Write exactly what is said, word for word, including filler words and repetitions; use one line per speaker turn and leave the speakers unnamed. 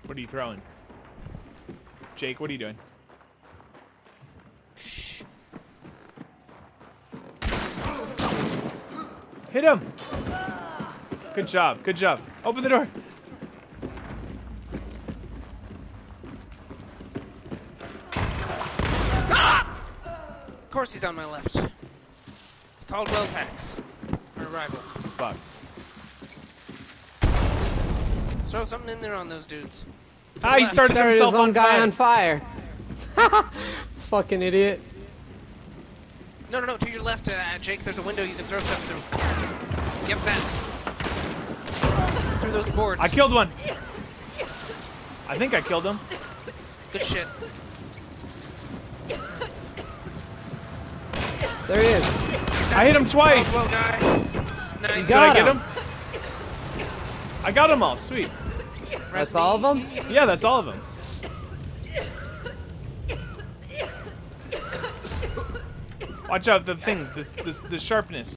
What are you throwing? Jake, what are you doing?
Shh.
Hit him! Good job, good job. Open the door.
Ah! Of course he's on my left. Caldwell packs. Our rival.
Fuck.
Let's throw something in there on those dudes. To
Ah,
the
he
left.
started,
Started
himself
his own
on
guy
fire.
on fire. This fucking idiot.
No, no, no, to your left, uh, Jake, there's a window you can throw stuff through. Yep, that. Through those boards.
I killed one. I think I killed him.
Good shit.
There he is.
I hit him twice.
Caldwell guy. Nice.
You
Did
got
I get
him.
him? I got them all. Sweet.
That's all of them?
Yeah, that's all of them. Watch out, the thing, the, the, the sharpness.